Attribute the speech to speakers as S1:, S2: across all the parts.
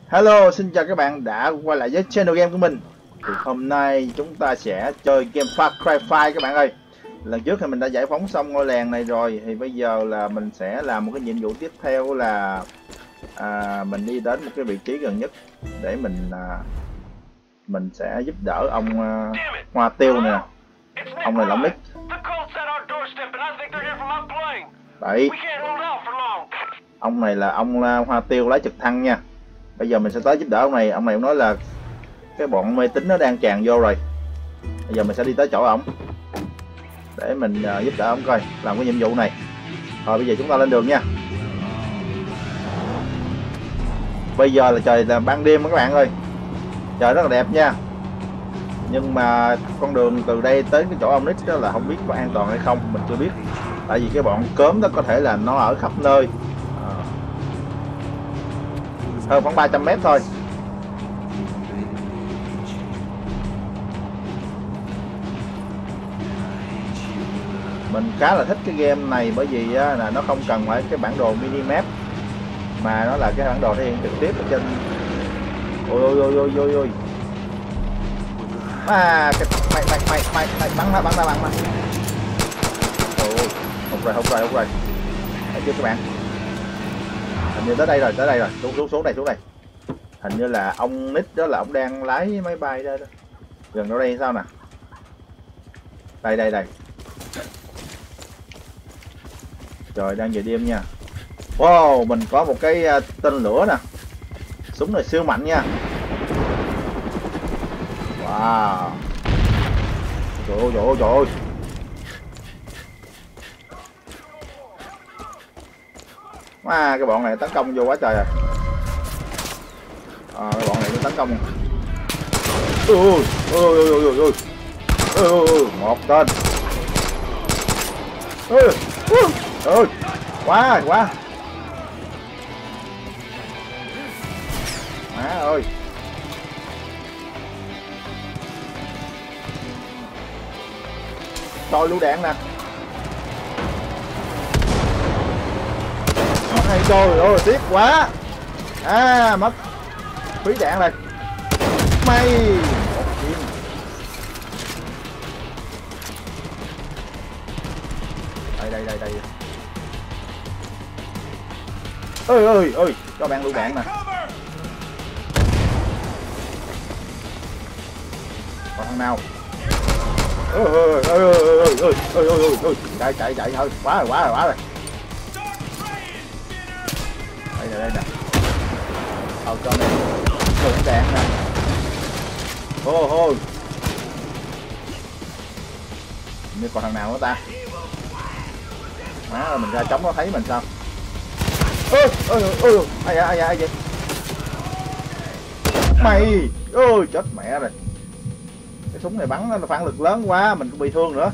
S1: Hello, xin chào các bạn đã quay lại với channel game của mình. Thì hôm nay chúng ta sẽ chơi game Far Cry 5 các bạn ơi. Lần trước thì mình đã giải phóng xong ngôi làng này rồi, thì bây giờ là mình sẽ làm một cái nhiệm vụ tiếp theo là mình đi đến một cái vị trí gần nhất để mình sẽ giúp đỡ ông Hoa Tiêu nè. Ông này là ông Nick. Đấy. Ông này là ông Hoa Tiêu lái trực thăng nha. Bây giờ mình sẽ tới giúp đỡ ông này. Ông này ông nói là cái bọn mê tín nó đang tràn vô rồi. Bây giờ mình sẽ đi tới chỗ ổng để mình giúp đỡ ông coi làm cái nhiệm vụ này. Rồi bây giờ chúng ta lên đường nha. Bây giờ là trời là ban đêm các bạn ơi, trời rất là đẹp nha. Nhưng mà con đường từ đây tới cái chỗ ông Nick đó là không biết có an toàn hay không, mình chưa biết. Tại vì cái bọn cớm đó có thể là nó ở khắp nơi. Hơn khoảng 300 mét thôi. Mình khá là thích cái game này bởi vì là nó không cần phải cái bản đồ minimap mà nó là cái bản đồ thể hiện trực tiếp ở trên. Ôi ôi ôi ôi ôi ôi. Mày bắn nó. Ôi, hụt rồi. Thấy chưa các bạn? Hình như tới đây rồi. Xuống đây. Hình như là ông Nick đó là ông đang lái máy bay ra đó. Gần đâu đây sao nè. Đây. Trời đang về đêm nha. Wow, mình có một cái tên lửa nè. Súng này siêu mạnh nha. Wow. Trời ơi. Cái bọn này tấn công vô quá trời rồi. Cái bọn này nó tấn công. Một tên. Quá. Má ơi. Tôi lũ đạn nè. Hay trời ơi, tiếc quá. Mất phí đạn rồi. May. Đây. Ơi, cho bạn lũ đạn nè. Còn thằng nào? Ơi. Chạy thôi. Quá rồi. Đây nè. Cho này lũ đạn nè. Thôi. Như còn thằng nào nữa ta? Má ơi, mình ra chống nó thấy mình sao? Ai vậy? Mày ơi, chết mẹ rồi. Cái súng này bắn nó phản lực lớn quá, mình cũng bị thương nữa.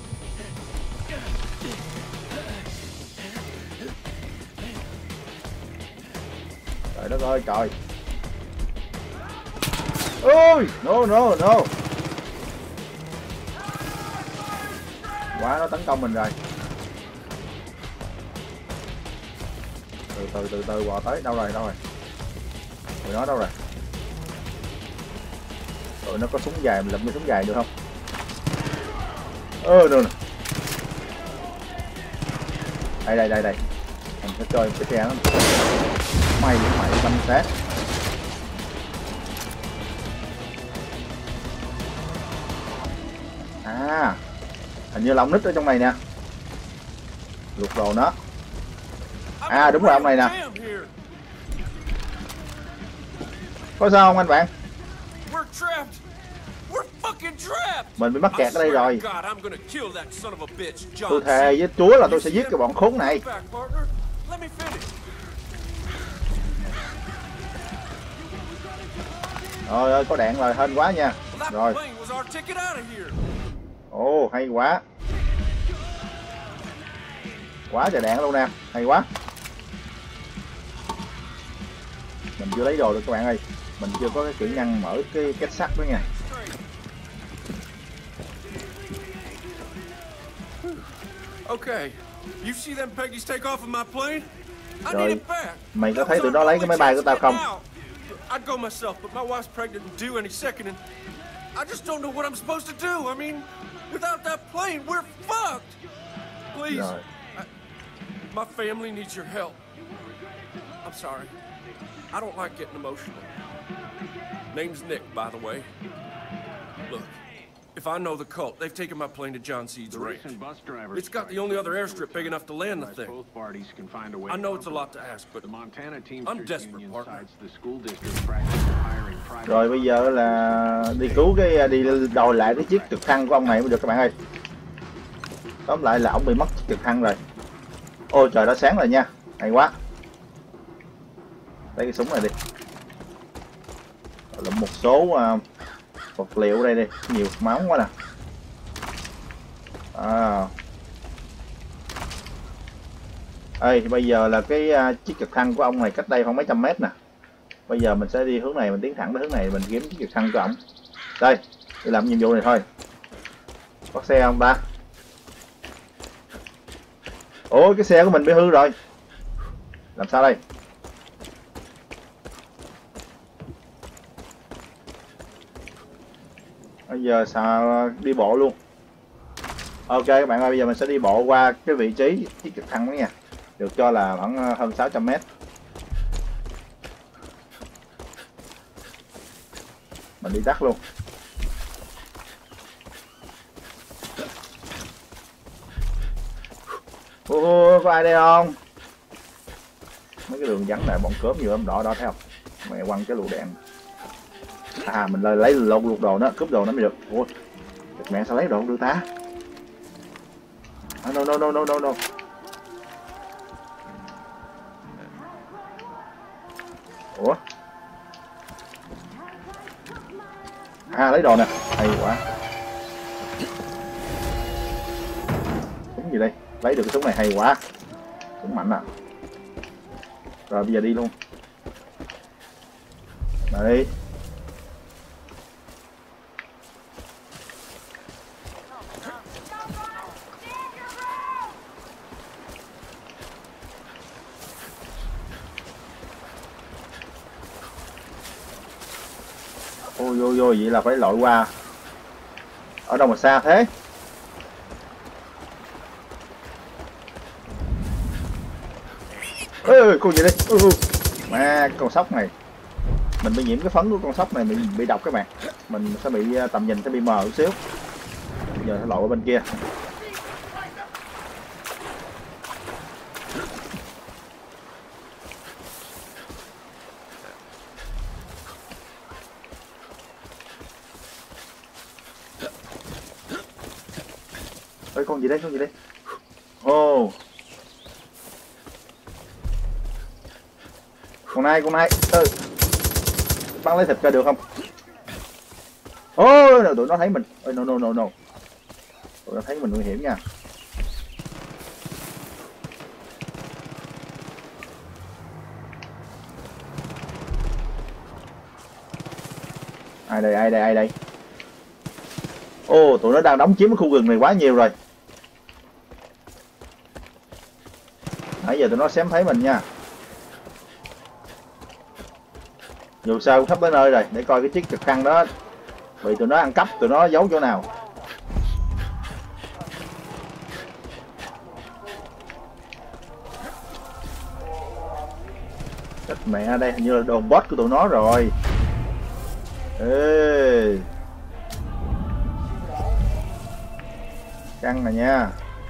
S1: Trời đất ơi trời. Ôi, no. Quá, nó tấn công mình rồi. Từ bò tới. Đâu rồi? Tụi nó đâu rồi? Tụi nó có súng dài, mình lụm cái súng dài được không? Đâu nè. Đây. Mình sẽ chơi cái xe nó. Mày bắn sát. Hình như là ông Nick ở trong này nè. Lục đồ nó. Đúng rồi, ông này nè. Có sao không anh bạn? Mình bị mắc kẹt ở đây rồi. Tôi thề với Chúa là tôi sẽ giết cái bọn khốn này. Trời ơi, có đạn rồi, hên quá nha. Rồi. Hay quá. Quá trời đạn luôn nè, hay quá. Mình chưa lấy đồ được các bạn ơi. Mình chưa có cái kỹ năng mở cái kết sắt đó nha. Rồi, mày có thấy tụi nó lấy cái máy bay của tao không?
S2: I'd go myself, but my wife's pregnant and due any second, and I just don't know what I'm supposed to do. I mean, without that plane, we're fucked. Please, my family needs your help. I'm sorry. I don't like getting emotional. Name's Nick, by the way. Look, if I know the cult, they've taken my plane to John Seed's ranch. It's got the only other airstrip big enough to land the thing. I know it's a lot to ask, but I'm desperate, partner.
S1: Rồi bây giờ là đi cứu cái đi đòi lại cái chiếc trực thăng của ông này mới được các bạn ơi. Tóm lại là ông bị mất chiếc trực thăng rồi. Ôi trời đã sáng rồi nha, hay quá. Lấy cái súng này đi. Là một số vật liệu đây đi, nhiều máu quá nè. Ê, bây giờ là cái chiếc trực thăng của ông này cách đây khoảng mấy trăm mét nè. Bây giờ mình sẽ đi hướng này, mình tiến thẳng tới hướng này, mình kiếm chiếc trực thăng của ông. Đây, đi làm nhiệm vụ này thôi. Có xe không ta? Ôi, cái xe của mình bị hư rồi. Làm sao đây? Bây giờ sao đi bộ luôn. Ok các bạn ơi, bây giờ mình sẽ đi bộ qua cái vị trí chiếc trực thăng đó nha. Được cho là khoảng hơn 600 mét. Mình đi tắt luôn. Có ai đây không? Mấy cái đường vắng này bọn cướp nhiều lắm, đỏ thấy không? Mẹ quăng cái lựu đạn. Mình lấy lột đồ nó, cướp đồ nó mới được. Ủa, mẹ sao lấy đồ không được ta? No. Ủa? Lấy đồ nè, hay quá. Súng gì đây? Lấy được cái súng này hay quá. Súng mạnh à. Rồi bây giờ đi luôn. Đây. Vô vậy là phải lội qua. Ở đâu mà xa thế? Ê, con gì đây? Mà con sóc này. Mình bị nhiễm cái phấn của con sóc này, mình bị độc các bạn. Mình sẽ bị tầm nhìn sẽ bị mờ một xíu. Bây giờ sẽ lội qua bên kia. Ôi, con gì đây? Con này bắn lấy thịt ra được không? Tụi nó thấy mình. No. Tụi nó thấy mình nguy hiểm nha. Ai đây? Tụi nó đang đóng chiếm cái khu rừng này quá nhiều rồi. Nãy giờ tụi nó xém thấy mình nha. Dù sao cũng sắp tới nơi rồi, để coi cái chiếc trực thăng đó bị tụi nó ăn cắp, tụi nó giấu chỗ nào. Chết mẹ, đây hình như là đồn boss của tụi nó rồi. Ê, căng này nha.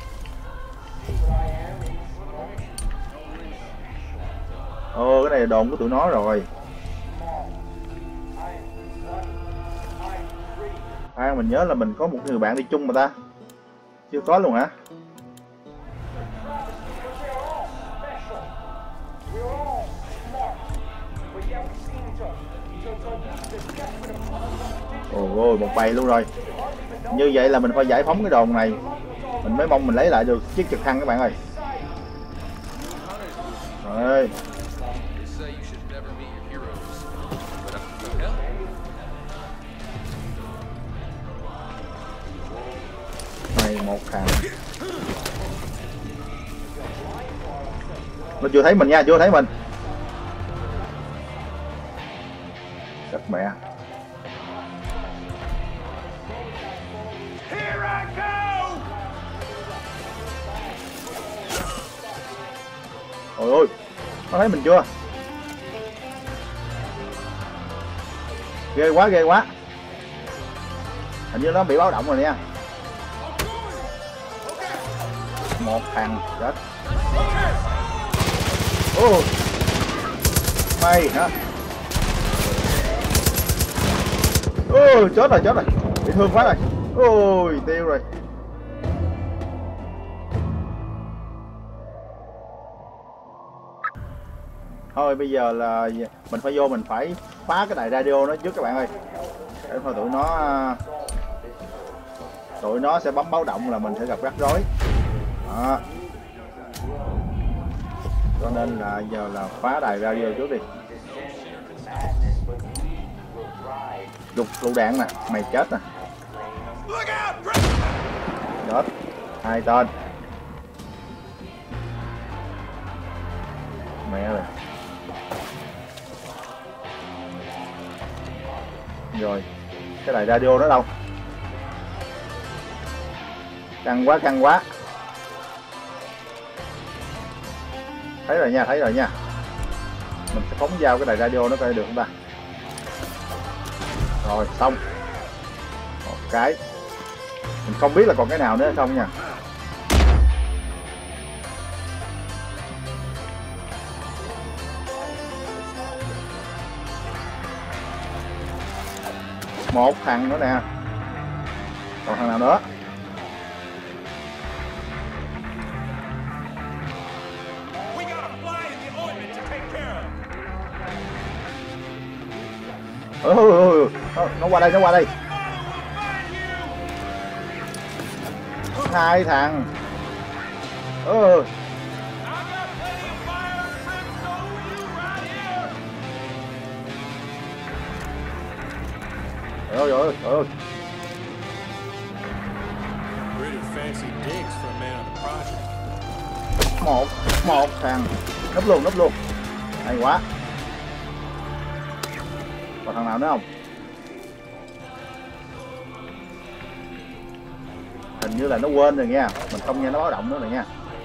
S1: Cái này là đồn của tụi nó rồi. Mình nhớ là mình có một người bạn đi chung mà ta. Chưa có luôn hả? Ôi, một bầy luôn rồi. Như vậy là mình phải giải phóng cái đồn này. Mình mới mong mình lấy lại được chiếc trực thăng các bạn ơi. Rồi. Một thằng. Nó chưa thấy mình nha, chưa thấy mình. Đất mẹ. Ôi ôi, nó thấy mình chưa? Ghê quá, ghê quá. Hình như nó bị báo động rồi nha. Một thằng chết. Ô, mày hả? Ô, chết rồi, bị thương quá rồi. Ôi, tiêu rồi. Thôi bây giờ là mình phải vô, mình phải phá cái đài radio nó trước các bạn ơi. Để thôi tụi nó sẽ bấm báo động là mình sẽ gặp rắc rối. Đó. Cho nên là giờ là phá đài radio trước đi. Lục lựu đạn nè, mày chết nè. Chết. 2 tên. Mẹ rồi. Rồi, cái đài radio đó đâu? Căng quá. Thấy rồi nha. Mình sẽ phóng vào cái đài radio nó coi được không ta? Rồi, xong. Một cái. Mình không biết là còn cái nào nữa không nha. Một thằng nữa nè. Còn thằng nào nữa? Nó qua đây. 2 thằng. Ôi. Một thằng. Núp luôn. Hay quá. Còn thằng nào nữa không? Hình như là nó quên rồi nha. Mình không nghe nó báo động nữa rồi nha.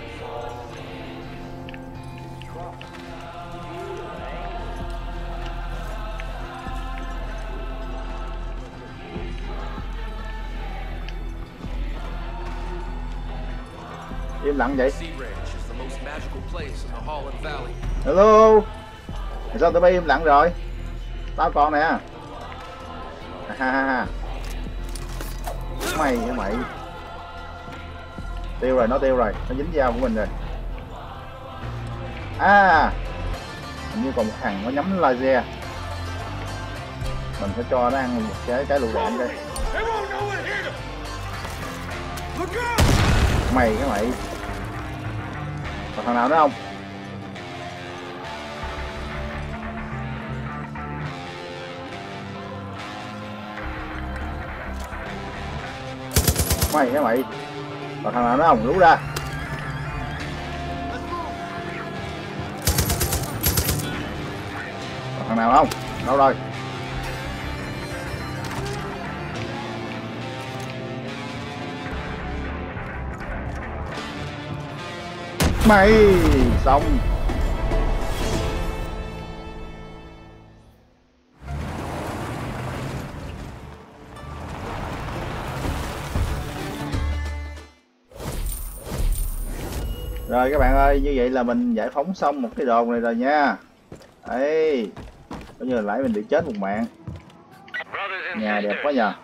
S1: Im lặng vậy. Hello. Sao tụi bay im lặng rồi? Tao còn nè. Mày. Tiêu rồi, nó dính dao của mình rồi. Hình như còn một thằng nó nhắm laser. Mình phải cho nó ăn một cái lựu đạn đây. Mày. Còn thằng nào nữa không? Mày. Còn thằng nào nữa không? Lú ra. Còn thằng nào không? Đâu rồi? Mày xong. Rồi các bạn ơi, như vậy là mình giải phóng xong một cái đồn này rồi nha. Đấy, coi như là nãy mình bị chết một mạng. Nhà đẹp quá nhờ.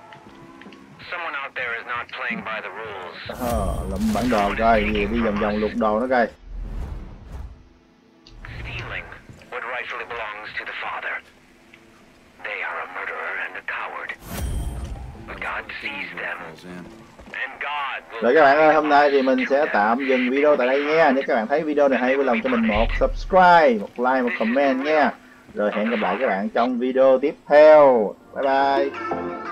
S1: Lụm bản đồ coi, đi vòng vòng lục đồ nó coi. Rồi các bạn ơi, hôm nay thì mình sẽ tạm dừng video tại đây nha. Nếu các bạn thấy video này hay, vui lòng cho mình một subscribe, một like, một comment nha. Rồi hẹn gặp lại các bạn trong video tiếp theo. Bye bye.